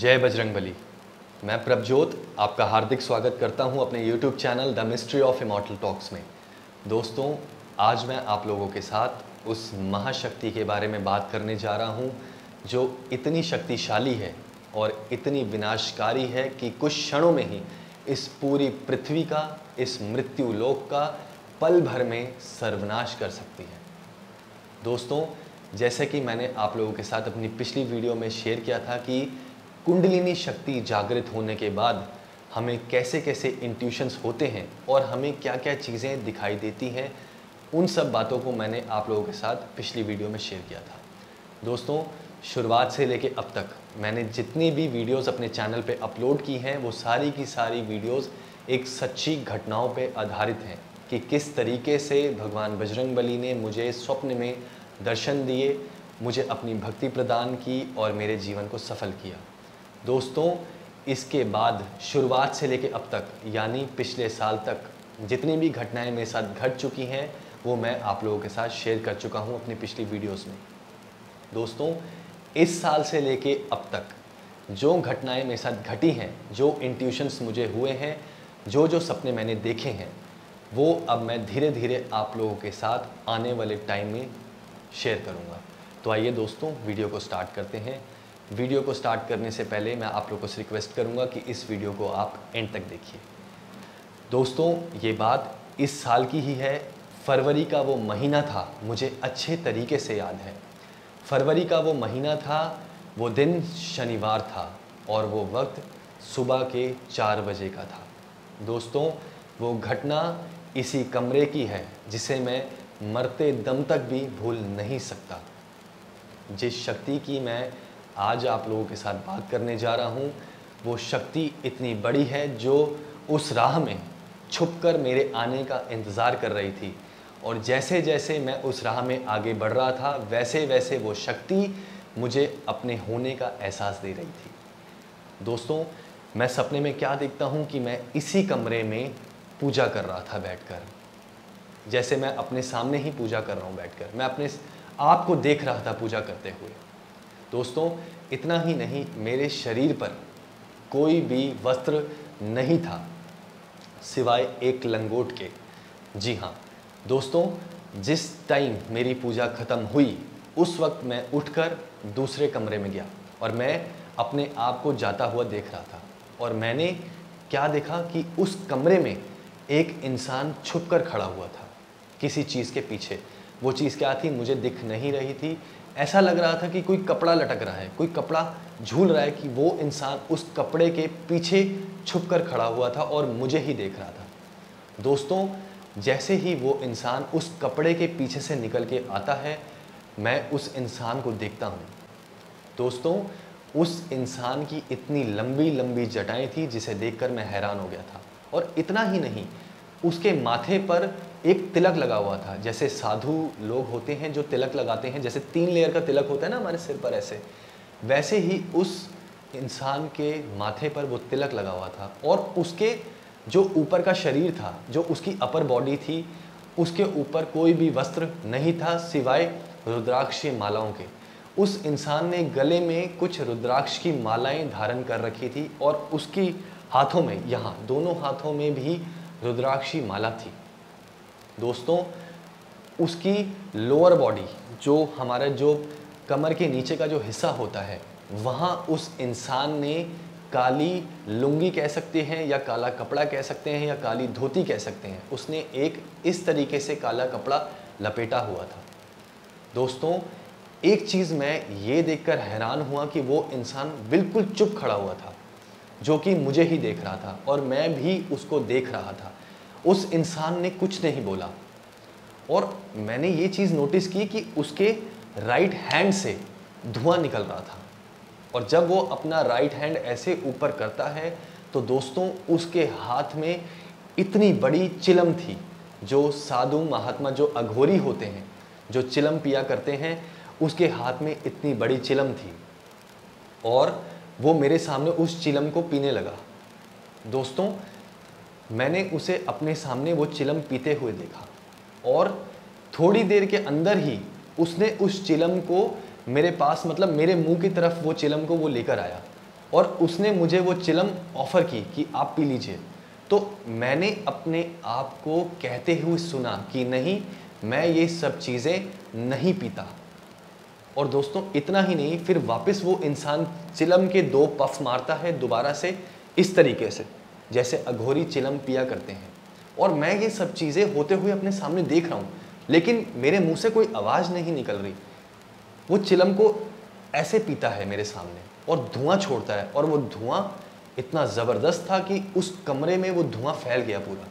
जय बजरंगबली। मैं प्रभजोत आपका हार्दिक स्वागत करता हूं अपने YouTube channel the mystery of immortal talks में। दोस्तों, आज मैं आप लोगों के साथ उस महाशक्ति के बारे में बात करने जा रहा हूं जो इतनी शक्तिशाली है और इतनी विनाशकारी है कि कुछ क्षणों में ही इस पूरी पृथ्वी का, इस मृत्यु लोक का पल भर में सर्वनाश कर सकती है। दोस्तों, जैसे कि मैंने आप लोगों के साथ अपनी पिछली वीडियो में शेयर किया था कि कुंडलिनी शक्ति जागृत होने के बाद हमें कैसे कैसे इंट्यूशंस होते हैं और हमें क्या क्या चीज़ें दिखाई देती हैं, उन सब बातों को मैंने आप लोगों के साथ पिछली वीडियो में शेयर किया था। दोस्तों, शुरुआत से लेके अब तक मैंने जितनी भी वीडियोस अपने चैनल पे अपलोड की हैं वो सारी की सारी वीडियोस एक सच्ची घटनाओं पे आधारित हैं कि किस तरीके से भगवान बजरंगबली ने मुझे स्वप्न में दर्शन दिए, मुझे अपनी भक्ति प्रदान की और मेरे जीवन को सफल किया। दोस्तों, इसके बाद शुरुआत से लेके अब तक यानी पिछले साल तक जितनी भी घटनाएं मेरे साथ घट चुकी हैं वो मैं आप लोगों के साथ शेयर कर चुका हूं अपनी पिछली वीडियोस में। दोस्तों, इस साल से लेके अब तक जो घटनाएं मेरे साथ घटी हैं, जो इंट्यूशंस मुझे हुए हैं, जो सपने मैंने देखे हैं, वो अब मैं धीरे धीरे आप लोगों के साथ आने वाले टाइम में शेयर करूँगा। तो आइए दोस्तों, वीडियो को स्टार्ट करते हैं। वीडियो को स्टार्ट करने से पहले मैं आप लोगों से रिक्वेस्ट करूंगा कि इस वीडियो को आप एंड तक देखिए। दोस्तों, ये बात इस साल की ही है। फरवरी का वो महीना था, मुझे अच्छे तरीके से याद है। फरवरी का वो महीना था, वो दिन शनिवार था और वो वक्त सुबह के 4 बजे का था। दोस्तों, वो घटना इसी कमरे की है जिसे मैं मरते दम तक भी भूल नहीं सकता। जिस शक्ति की मैं आज आप लोगों के साथ बात करने जा रहा हूँ, वो शक्ति इतनी बड़ी है जो उस राह में छुपकर मेरे आने का इंतज़ार कर रही थी और जैसे जैसे मैं उस राह में आगे बढ़ रहा था वैसे वैसे वो शक्ति मुझे अपने होने का एहसास दे रही थी। दोस्तों, मैं सपने में क्या देखता हूँ कि मैं इसी कमरे में पूजा कर रहा था बैठकर, जैसे मैं अपने सामने ही पूजा कर रहा हूँ बैठकर। मैं अपने आप को देख रहा था पूजा करते हुए। दोस्तों, इतना ही नहीं, मेरे शरीर पर कोई भी वस्त्र नहीं था सिवाय एक लंगोट के। जी हाँ दोस्तों, जिस टाइम मेरी पूजा ख़त्म हुई उस वक्त मैं उठकर दूसरे कमरे में गया और मैं अपने आप को जाता हुआ देख रहा था और मैंने क्या देखा कि उस कमरे में एक इंसान छुपकर खड़ा हुआ था किसी चीज़ के पीछे। वो चीज़ क्या थी मुझे दिख नहीं रही थी। ऐसा लग रहा था कि कोई कपड़ा लटक रहा है, कोई कपड़ा झूल रहा है, कि वो इंसान उस कपड़े के पीछे छुपकर खड़ा हुआ था और मुझे ही देख रहा था। दोस्तों, जैसे ही वो इंसान उस कपड़े के पीछे से निकल के आता है, मैं उस इंसान को देखता हूँ। दोस्तों, उस इंसान की इतनी लंबी लंबी जटाएं थी जिसे देखकर मैं हैरान हो गया था। और इतना ही नहीं, उसके माथे पर एक तिलक लगा हुआ था। जैसे साधु लोग होते हैं जो तिलक लगाते हैं, जैसे 3 लेयर का तिलक होता है ना हमारे सिर पर, ऐसे वैसे ही उस इंसान के माथे पर वो तिलक लगा हुआ था। और उसके जो ऊपर का शरीर था, जो उसकी अपर बॉडी थी, उसके ऊपर कोई भी वस्त्र नहीं था सिवाय रुद्राक्ष मालाओं के। उस इंसान ने गले में कुछ रुद्राक्ष की मालाएं धारण कर रखी थी और उसकी हाथों में, यहाँ दोनों हाथों में भी रुद्राक्षी माला थी। दोस्तों, उसकी लोअर बॉडी, जो हमारा जो कमर के नीचे का जो हिस्सा होता है, वहाँ उस इंसान ने काली लुंगी कह सकते हैं या काला कपड़ा कह सकते हैं या काली धोती कह सकते हैं, उसने एक इस तरीके से काला कपड़ा लपेटा हुआ था। दोस्तों, एक चीज़ मैं ये देखकर हैरान हुआ कि वो इंसान बिल्कुल चुप खड़ा हुआ था, जो कि मुझे ही देख रहा था और मैं भी उसको देख रहा था। उस इंसान ने कुछ नहीं बोला और मैंने ये चीज़ नोटिस की कि उसके राइट हैंड से धुआं निकल रहा था और जब वो अपना राइट हैंड ऐसे ऊपर करता है तो दोस्तों, उसके हाथ में इतनी बड़ी चिलम थी। जो साधु महात्मा, जो अघोरी होते हैं, जो चिलम पिया करते हैं, उसके हाथ में इतनी बड़ी चिलम थी और वो मेरे सामने उस चिलम को पीने लगा। दोस्तों, मैंने उसे अपने सामने वो चिलम पीते हुए देखा और थोड़ी देर के अंदर ही उसने उस चिलम को मेरे पास, मतलब मेरे मुंह की तरफ वो चिलम को वो लेकर आया और उसने मुझे वो चिलम ऑफ़र की कि आप पी लीजिए। तो मैंने अपने आप को कहते हुए सुना कि नहीं, मैं ये सब चीज़ें नहीं पीता। और दोस्तों इतना ही नहीं, फिर वापस वो इंसान चिलम के 2 पफ मारता है दोबारा से, इस तरीके से जैसे अघोरी चिलम पिया करते हैं। और मैं ये सब चीज़ें होते हुए अपने सामने देख रहा हूँ, लेकिन मेरे मुंह से कोई आवाज़ नहीं निकल रही। वो चिलम को ऐसे पीता है मेरे सामने और धुआं छोड़ता है, और वो धुआं इतना ज़बरदस्त था कि उस कमरे में वो धुआं फैल गया पूरा।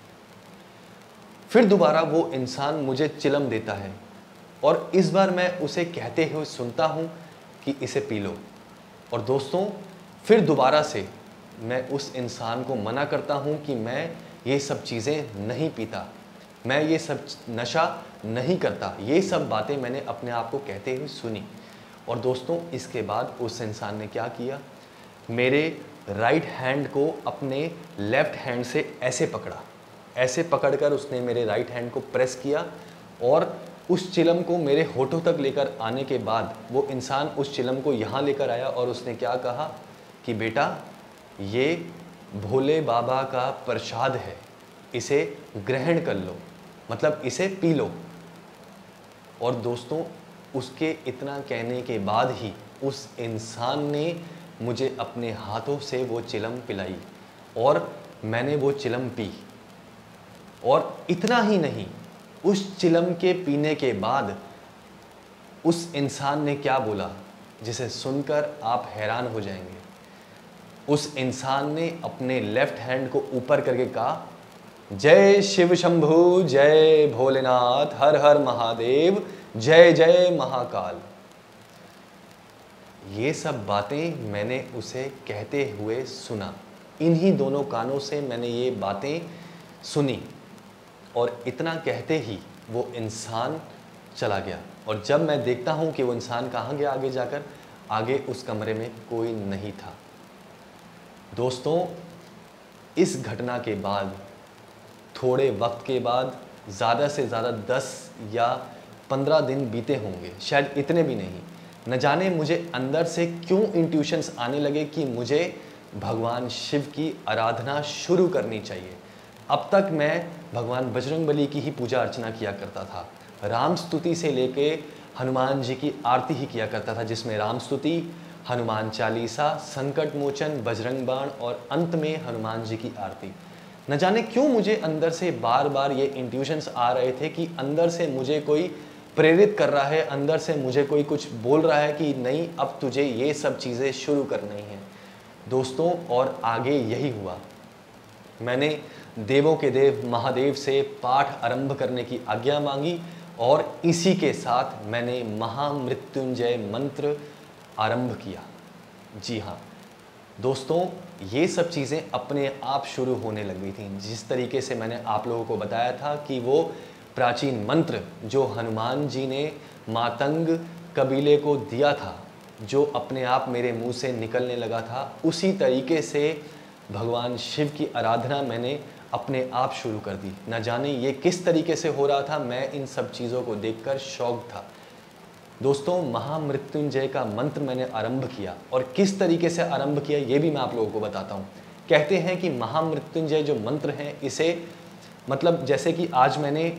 फिर दोबारा वो इंसान मुझे चिलम देता है और इस बार मैं उसे कहते हुए सुनता हूँ कि इसे पी लो। और दोस्तों फिर दोबारा से मैं उस इंसान को मना करता हूँ कि मैं ये सब चीज़ें नहीं पीता, मैं ये सब नशा नहीं करता। ये सब बातें मैंने अपने आप को कहते हुए सुनी। और दोस्तों इसके बाद उस इंसान ने क्या किया, मेरे राइट हैंड को अपने लेफ्ट हैंड से ऐसे पकड़ा, ऐसे पकड़कर उसने मेरे राइट हैंड को प्रेस किया और उस चिलम को मेरे होठों तक लेकर आने के बाद वो इंसान उस चिलम को यहाँ लेकर आया और उसने क्या कहा कि बेटा ये भोले बाबा का प्रसाद है, इसे ग्रहण कर लो, मतलब इसे पी लो। और दोस्तों उसके इतना कहने के बाद ही उस इंसान ने मुझे अपने हाथों से वो चिलम पिलाई और मैंने वो चिलम पी। और इतना ही नहीं, उस चिलम के पीने के बाद उस इंसान ने क्या बोला जिसे सुनकर आप हैरान हो जाएंगे। उस इंसान ने अपने लेफ्ट हैंड को ऊपर करके कहा, जय शिव शंभू, जय भोलेनाथ, हर हर महादेव, जय जय महाकाल। ये सब बातें मैंने उसे कहते हुए सुना, इन्हीं दोनों कानों से मैंने ये बातें सुनी। और इतना कहते ही वो इंसान चला गया। और जब मैं देखता हूँ कि वो इंसान कहाँ गया आगे जाकर, आगे उस कमरे में कोई नहीं था। दोस्तों इस घटना के बाद थोड़े वक्त के बाद, ज़्यादा से ज़्यादा 10 या 15 दिन बीते होंगे, शायद इतने भी नहीं, न जाने मुझे अंदर से क्यों इंट्यूशंस आने लगे कि मुझे भगवान शिव की आराधना शुरू करनी चाहिए। अब तक मैं भगवान बजरंगबली की ही पूजा अर्चना किया करता था, राम स्तुति से लेके हनुमान जी की आरती ही किया करता था, जिसमें राम स्तुति, हनुमान चालीसा, संकट मोचन, बजरंग बाण और अंत में हनुमान जी की आरती। न जाने क्यों मुझे अंदर से बार बार ये इंट्यूशंस आ रहे थे कि अंदर से मुझे कोई प्रेरित कर रहा है, अंदर से मुझे कोई कुछ बोल रहा है कि नहीं, अब तुझे ये सब चीज़ें शुरू करनी है। दोस्तों और आगे यही हुआ। मैंने देवों के देव महादेव से पाठ आरंभ करने की आज्ञा मांगी और इसी के साथ मैंने महामृत्युंजय मंत्र आरंभ किया। जी हाँ दोस्तों, ये सब चीज़ें अपने आप शुरू होने लग गई थी। जिस तरीके से मैंने आप लोगों को बताया था कि वो प्राचीन मंत्र जो हनुमान जी ने मातंग कबीले को दिया था, जो अपने आप मेरे मुंह से निकलने लगा था, उसी तरीके से भगवान शिव की आराधना मैंने अपने आप शुरू कर दी। न जाने ये किस तरीके से हो रहा था, मैं इन सब चीज़ों को देखकर शॉक था। दोस्तों महामृत्युंजय का मंत्र मैंने आरंभ किया और किस तरीके से आरंभ किया ये भी मैं आप लोगों को बताता हूँ। कहते हैं कि महामृत्युंजय जो मंत्र है, इसे मतलब जैसे कि आज मैंने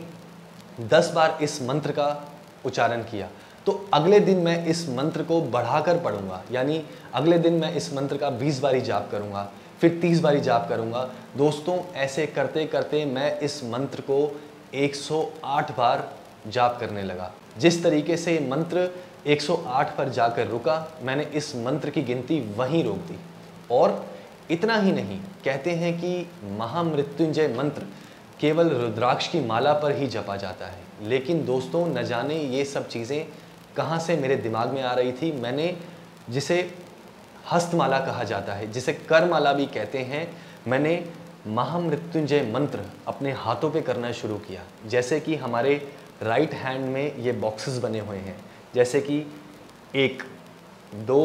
10 बार इस मंत्र का उच्चारण किया, तो अगले दिन मैं इस मंत्र को बढ़ाकर पढ़ूंगा, यानी अगले दिन मैं इस मंत्र का 20 बारी जाप करूंगा, फिर 30 बारी जाप करूंगा। दोस्तों ऐसे करते करते मैं इस मंत्र को 108 बार जाप करने लगा। जिस तरीके से मंत्र 108 पर जाकर रुका, मैंने इस मंत्र की गिनती वहीं रोक दी। और इतना ही नहीं, कहते हैं कि महामृत्युंजय मंत्र केवल रुद्राक्ष की माला पर ही जपा जाता है। लेकिन दोस्तों न जाने ये सब चीज़ें कहाँ से मेरे दिमाग में आ रही थी। मैंने, जिसे हस्तमाला कहा जाता है, जिसे करमाला भी कहते हैं, मैंने महामृत्युंजय मंत्र अपने हाथों पे करना शुरू किया। जैसे कि हमारे राइट हैंड में ये बॉक्सेस बने हुए हैं, जैसे कि 1 2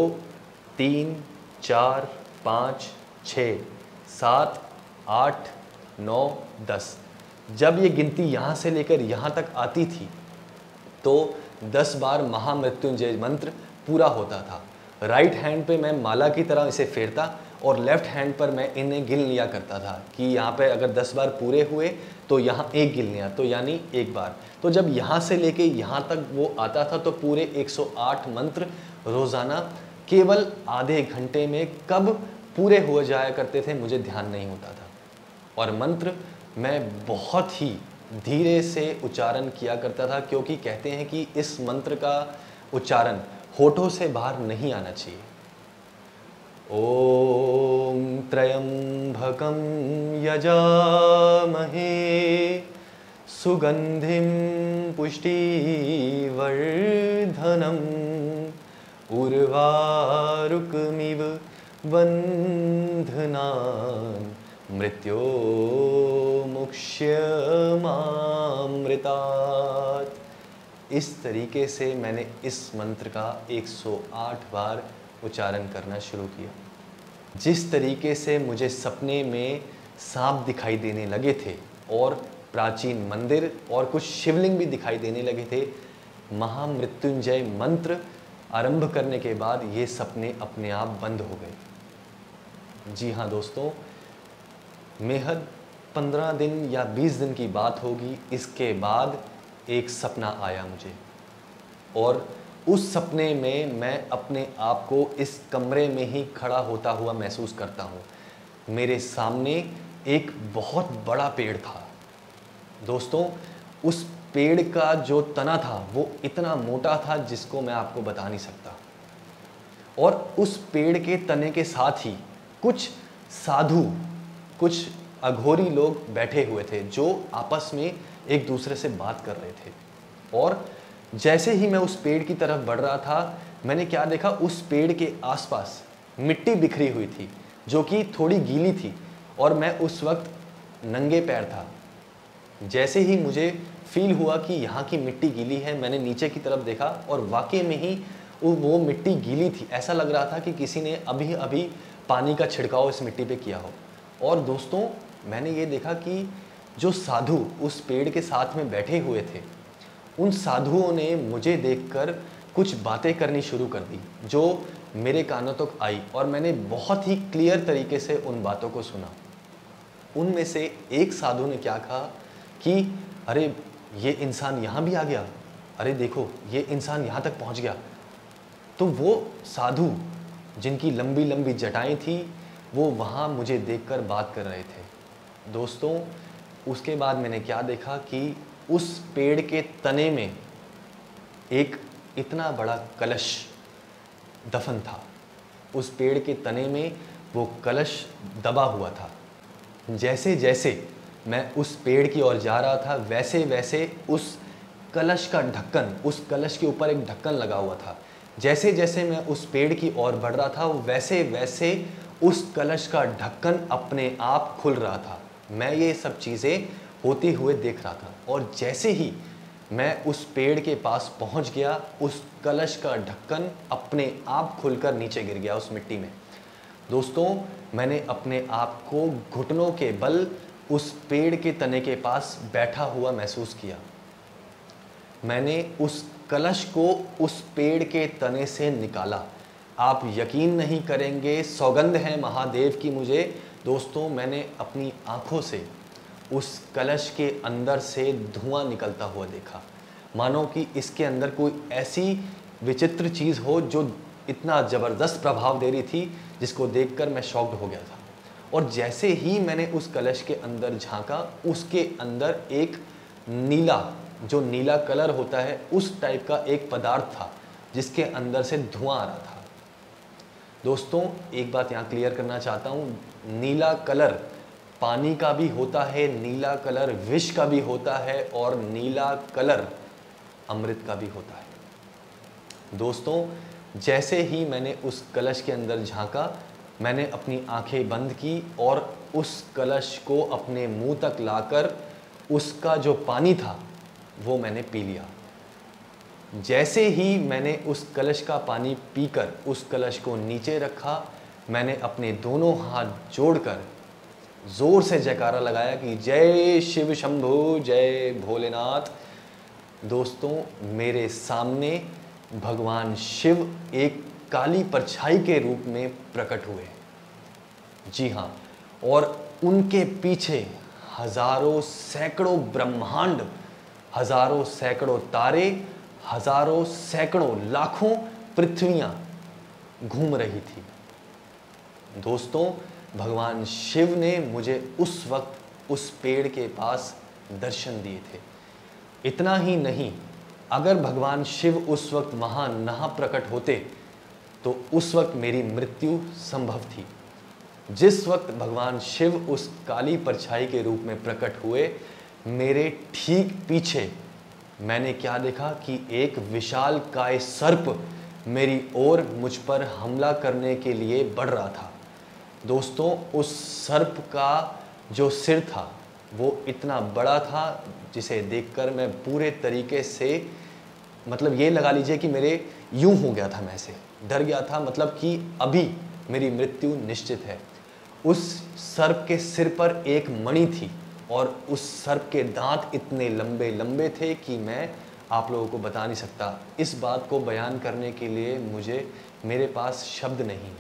3 4 5 6 7 8 9 10। जब ये गिनती यहाँ से लेकर यहाँ तक आती थी तो 10 बार महामृत्युंजय मंत्र पूरा होता था। राइट हैंड पे मैं माला की तरह इसे फेरता और लेफ्ट हैंड पर मैं इन्हें गिन लिया करता था कि यहाँ पे अगर 10 बार पूरे हुए तो यहाँ एक गिन लिया, तो यानी एक बार। तो जब यहाँ से लेके यहाँ तक वो आता था तो पूरे 108 मंत्र रोज़ाना केवल आधे घंटे में कब पूरे हो जाया करते थे मुझे ध्यान नहीं होता था। और मंत्र मैं बहुत ही धीरे से उच्चारण किया करता था, क्योंकि कहते हैं कि इस मंत्र का उच्चारण होठों से बाहर नहीं आना चाहिए। ओम त्र्यंबकं यजामहे सुगंधिं पुष्टिवर्धनम् उर्वारुकमिव बन्धनान् मृत्योर्मुक्ष्यमामृतात्। इस तरीके से मैंने इस मंत्र का 108 बार उच्चारण करना शुरू किया। जिस तरीके से मुझे सपने में सांप दिखाई देने लगे थे और प्राचीन मंदिर और कुछ शिवलिंग भी दिखाई देने लगे थे, महामृत्युंजय मंत्र आरंभ करने के बाद ये सपने अपने आप बंद हो गए। जी हाँ दोस्तों, मेहद 15 दिन या 20 दिन की बात होगी, इसके बाद एक सपना आया मुझे और उस सपने में मैं अपने आप को इस कमरे में ही खड़ा होता हुआ महसूस करता हूँ। मेरे सामने एक बहुत बड़ा पेड़ था दोस्तों। उस पेड़ का जो तना था वो इतना मोटा था जिसको मैं आपको बता नहीं सकता। और उस पेड़ के तने के साथ ही कुछ साधु, कुछ अघोरी लोग बैठे हुए थे जो आपस में एक दूसरे से बात कर रहे थे। और जैसे ही मैं उस पेड़ की तरफ बढ़ रहा था, मैंने क्या देखा, उस पेड़ के आसपास मिट्टी बिखरी हुई थी जो कि थोड़ी गीली थी और मैं उस वक्त नंगे पैर था। जैसे ही मुझे फील हुआ कि यहाँ की मिट्टी गीली है, मैंने नीचे की तरफ देखा और वाकई में ही वो मिट्टी गीली थी। ऐसा लग रहा था कि किसी ने अभी अभी पानी का छिड़काव इस मिट्टी पे किया हो। और दोस्तों, मैंने ये देखा कि जो साधु उस पेड़ के साथ में बैठे हुए थे, उन साधुओं ने मुझे देखकर कुछ बातें करनी शुरू कर दी जो मेरे कानों तक आई और मैंने बहुत ही क्लियर तरीके से उन बातों को सुना। उनमें से एक साधु ने क्या कहा कि अरे ये इंसान यहाँ भी आ गया, अरे देखो ये इंसान यहाँ तक पहुँच गया। तो वो साधु जिनकी लंबी लंबी जटाएं थी, वो वहाँ मुझे देखकर बात कर रहे थे। दोस्तों, उसके बाद मैंने क्या देखा कि उस पेड़ के तने में एक इतना बड़ा कलश दफन था। उस पेड़ के तने में वो कलश दबा हुआ था। जैसे जैसे मैं उस पेड़ की ओर जा रहा था, वैसे वैसे उस कलश का ढक्कन, उस कलश के ऊपर एक ढक्कन लगा हुआ था। जैसे जैसे मैं उस पेड़ की ओर बढ़ रहा था, वैसे वैसे उस कलश का ढक्कन अपने आप खुल रहा था। मैं ये सब चीज़ें होते हुए देख रहा था और जैसे ही मैं उस पेड़ के पास पहुंच गया, उस कलश का ढक्कन अपने आप खुलकर नीचे गिर गया उस मिट्टी में। दोस्तों, मैंने अपने आप को घुटनों के बल उस पेड़ के तने के पास बैठा हुआ महसूस किया। मैंने उस कलश को उस पेड़ के तने से निकाला। आप यकीन नहीं करेंगे, सौगंध है महादेव की मुझे दोस्तों, मैंने अपनी आँखों से उस कलश के अंदर से धुआं निकलता हुआ देखा, मानो कि इसके अंदर कोई ऐसी विचित्र चीज़ हो जो इतना ज़बरदस्त प्रभाव दे रही थी, जिसको देखकर मैं शॉक्ड हो गया था। और जैसे ही मैंने उस कलश के अंदर झांका, उसके अंदर एक नीला, जो नीला कलर होता है उस टाइप का एक पदार्थ था जिसके अंदर से धुआं आ रहा था। दोस्तों, एक बात यहाँ क्लियर करना चाहता हूँ, नीला कलर पानी का भी होता है, नीला कलर विष का भी होता है और नीला कलर अमृत का भी होता है। दोस्तों, जैसे ही मैंने उस कलश के अंदर झांका, मैंने अपनी आंखें बंद की और उस कलश को अपने मुंह तक लाकर उसका जो पानी था वो मैंने पी लिया। जैसे ही मैंने उस कलश का पानी पीकर उस कलश को नीचे रखा, मैंने अपने दोनों हाथ जोड़कर जोर से जयकारा लगाया कि जय शिव शंभु, जय भोलेनाथ। दोस्तों, मेरे सामने भगवान शिव एक काली परछाई के रूप में प्रकट हुए। जी हाँ, और उनके पीछे हजारों सैकड़ों ब्रह्मांड, हजारों सैकड़ों तारे, हजारों सैकड़ों लाखों पृथ्वियां घूम रही थी। दोस्तों, भगवान शिव ने मुझे उस वक्त उस पेड़ के पास दर्शन दिए थे। इतना ही नहीं, अगर भगवान शिव उस वक्त वहां ना प्रकट होते तो उस वक्त मेरी मृत्यु संभव थी। जिस वक्त भगवान शिव उस काली परछाई के रूप में प्रकट हुए, मेरे ठीक पीछे मैंने क्या देखा कि एक विशालकाय सर्प मेरी ओर मुझ पर हमला करने के लिए बढ़ रहा था। दोस्तों, उस सर्प का जो सिर था वो इतना बड़ा था जिसे देखकर मैं पूरे तरीके से, मतलब ये लगा लीजिए कि मेरे यूं हो गया था, मैं से डर गया था, मतलब कि अभी मेरी मृत्यु निश्चित है। उस सर्प के सिर पर एक मणि थी और उस सर्प के दांत इतने लंबे लंबे थे कि मैं आप लोगों को बता नहीं सकता। इस बात को बयान करने के लिए मेरे पास शब्द नहीं है।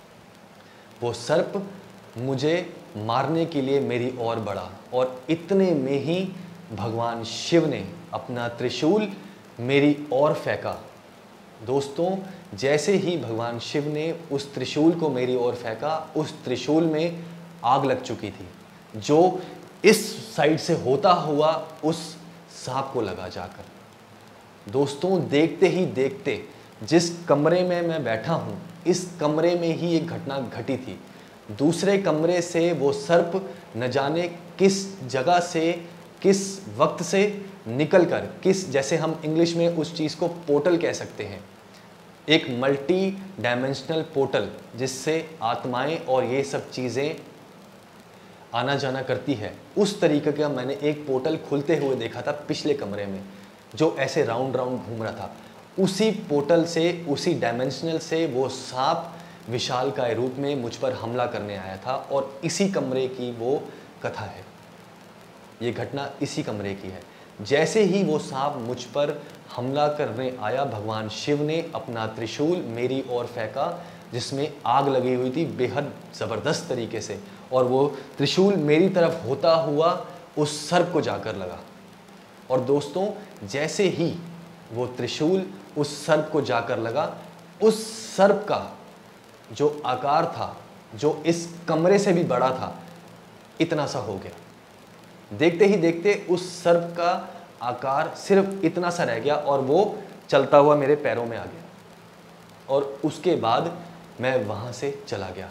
वो सर्प मुझे मारने के लिए मेरी ओर बढ़ा और इतने में ही भगवान शिव ने अपना त्रिशूल मेरी ओर फेंका। दोस्तों, जैसे ही भगवान शिव ने उस त्रिशूल को मेरी ओर फेंका, उस त्रिशूल में आग लग चुकी थी, जो इस साइड से होता हुआ उस सांप को लगा जाकर। दोस्तों, देखते ही देखते जिस कमरे में मैं बैठा हूँ, इस कमरे में ही एक घटना घटी थी। दूसरे कमरे से वो सर्प न जाने किस जगह से, किस वक्त से निकलकर, जैसे हम इंग्लिश में उस चीज़ को पोर्टल कह सकते हैं, एक मल्टी डायमेंशनल पोर्टल जिससे आत्माएं और ये सब चीज़ें आना जाना करती है, उस तरीके का मैंने एक पोर्टल खुलते हुए देखा था पिछले कमरे में, जो ऐसे राउंड राउंड घूम रहा था। उसी पोर्टल से, उसी डायमेंशनल से वो सांप विशालकाय रूप में मुझ पर हमला करने आया था और इसी कमरे की वो कथा है। ये घटना इसी कमरे की है। जैसे ही वो सांप मुझ पर हमला करने आया, भगवान शिव ने अपना त्रिशूल मेरी ओर फेंका जिसमें आग लगी हुई थी बेहद ज़बरदस्त तरीके से, और वो त्रिशूल मेरी तरफ होता हुआ उस सर्प को जाकर लगा। और दोस्तों, जैसे ही वो त्रिशूल उस सर्प को जाकर लगा, उस सर्प का जो आकार था, जो इस कमरे से भी बड़ा था, इतना सा हो गया। देखते ही देखते उस सर्प का आकार सिर्फ इतना सा रह गया और वो चलता हुआ मेरे पैरों में आ गया, और उसके बाद मैं वहाँ से चला गया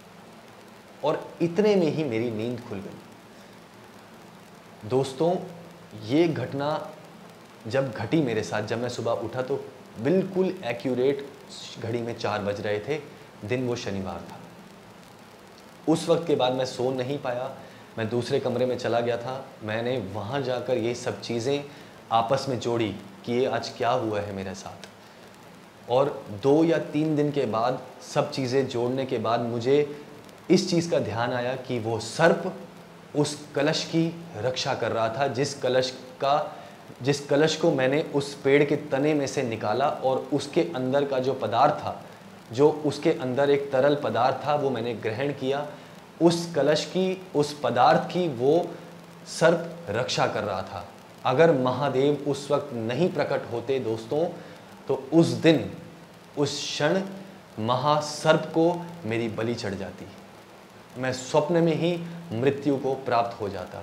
और इतने में ही मेरी नींद खुल गई। दोस्तों, ये घटना जब घटी मेरे साथ, जब मैं सुबह उठा तो बिल्कुल एक्यूरेट घड़ी में 4 बज रहे थे। दिन वो शनिवार था। उस वक्त के बाद मैं सो नहीं पाया, मैं दूसरे कमरे में चला गया था। मैंने वहाँ जाकर ये सब चीज़ें आपस में जोड़ी कि ये आज क्या हुआ है मेरे साथ। और 2 या 3 दिन के बाद सब चीज़ें जोड़ने के बाद मुझे इस चीज़ का ध्यान आया कि वो सर्प उस कलश की रक्षा कर रहा था, जिस कलश को मैंने उस पेड़ के तने में से निकाला, और उसके अंदर का जो पदार्थ था, जो उसके अंदर एक तरल पदार्थ था, वो मैंने ग्रहण किया। उस कलश की, उस पदार्थ की वो सर्प रक्षा कर रहा था। अगर महादेव उस वक्त नहीं प्रकट होते दोस्तों, तो उस दिन, उस क्षण महासर्प को मेरी बलि चढ़ जाती, मैं स्वप्न में ही मृत्यु को प्राप्त हो जाता।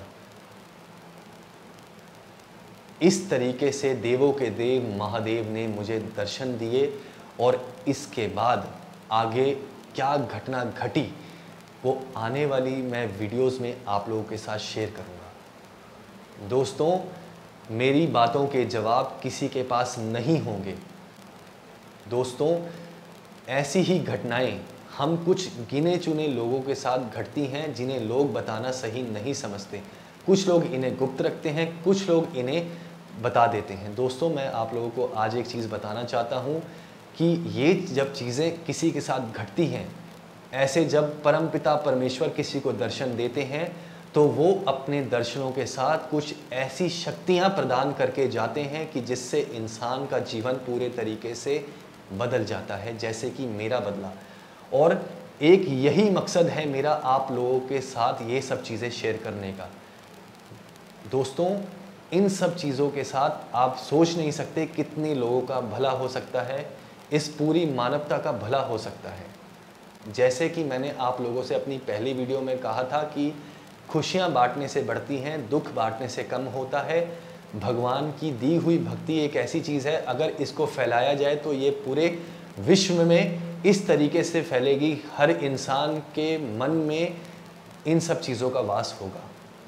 इस तरीके से देवों के देव महादेव ने मुझे दर्शन दिए, और इसके बाद आगे क्या घटना घटी वो आने वाली मैं वीडियोस में आप लोगों के साथ शेयर करूंगा। दोस्तों, मेरी बातों के जवाब किसी के पास नहीं होंगे। दोस्तों, ऐसी ही घटनाएं हम कुछ गिने चुने लोगों के साथ घटती हैं, जिन्हें लोग बताना सही नहीं समझते। कुछ लोग इन्हें गुप्त रखते हैं, कुछ लोग इन्हें बता देते हैं। दोस्तों, मैं आप लोगों को आज एक चीज़ बताना चाहता हूँ कि ये जब चीज़ें किसी के साथ घटती हैं, ऐसे जब परमपिता परमेश्वर किसी को दर्शन देते हैं, तो वो अपने दर्शनों के साथ कुछ ऐसी शक्तियाँ प्रदान करके जाते हैं कि जिससे इंसान का जीवन पूरे तरीके से बदल जाता है, जैसे कि मेरा बदला। और एक यही मकसद है मेरा आप लोगों के साथ ये सब चीज़ें शेयर करने का। दोस्तों, इन सब चीज़ों के साथ आप सोच नहीं सकते कितने लोगों का भला हो सकता है, इस पूरी मानवता का भला हो सकता है। जैसे कि मैंने आप लोगों से अपनी पहली वीडियो में कहा था कि खुशियाँ बांटने से बढ़ती हैं, दुख बांटने से कम होता है। भगवान की दी हुई भक्ति एक ऐसी चीज़ है, अगर इसको फैलाया जाए तो ये पूरे विश्व में इस तरीके से फैलेगी, हर इंसान के मन में इन सब चीज़ों का वास होगा।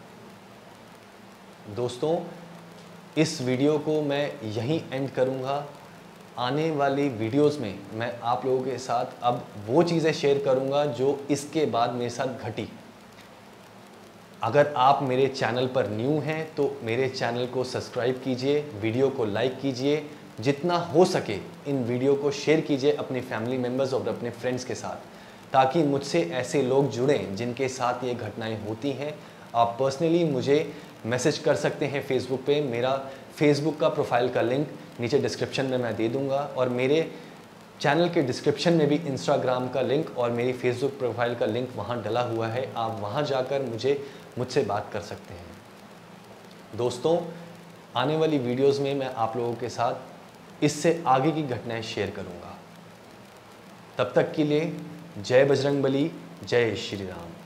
दोस्तों, इस वीडियो को मैं यहीं एंड करूँगा। आने वाली वीडियोस में मैं आप लोगों के साथ अब वो चीज़ें शेयर करूँगा जो इसके बाद मेरे साथ घटी। अगर आप मेरे चैनल पर न्यू हैं तो मेरे चैनल को सब्सक्राइब कीजिए, वीडियो को लाइक कीजिए, जितना हो सके इन वीडियो को शेयर कीजिए अपनी फैमिली मेम्बर्स और अपने फ्रेंड्स के साथ, ताकि मुझसे ऐसे लोग जुड़ें जिनके साथ ये घटनाएं होती हैं। आप पर्सनली मुझे मैसेज कर सकते हैं फेसबुक पे। मेरा फेसबुक का प्रोफाइल का लिंक नीचे डिस्क्रिप्शन में मैं दे दूंगा, और मेरे चैनल के डिस्क्रिप्शन में भी इंस्टाग्राम का लिंक और मेरी फेसबुक प्रोफाइल का लिंक वहाँ डला हुआ है। आप वहाँ जाकर मुझसे बात कर सकते हैं। दोस्तों, आने वाली वीडियोस में मैं आप लोगों के साथ इससे आगे की घटनाएं शेयर करूँगा। तब तक के लिए जय बजरंगबली, जय श्री राम।